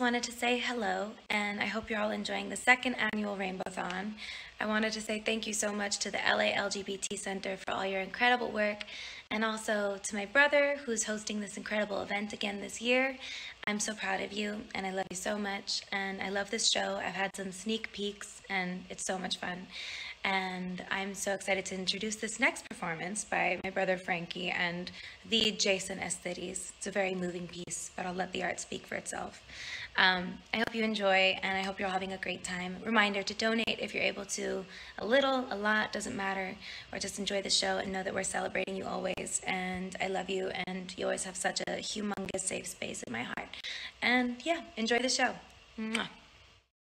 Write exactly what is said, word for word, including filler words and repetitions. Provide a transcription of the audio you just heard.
wanted to say hello, and I hope you're all enjoying the second annual Rainbow-thon. I wanted to say thank you so much to the L A L G B T Center for all your incredible work, and also to my brother who's hosting this incredible event again this year. I'm so proud of you, and I love you so much, and I love this show. I've had some sneak peeks, and it's so much fun. And I'm so excited to introduce this next performance by my brother Frankie and the Jason Esthetes. It's a very moving piece, but I'll let the art speak for itself. Um, I hope you enjoy, and I hope you're all having a great time. Reminder to donate if you're able to. A little, a lot, doesn't matter. Or just enjoy the show and know that we're celebrating you always. And I love you, and you always have such a humongous safe space in my heart. And yeah, enjoy the show. Mwah.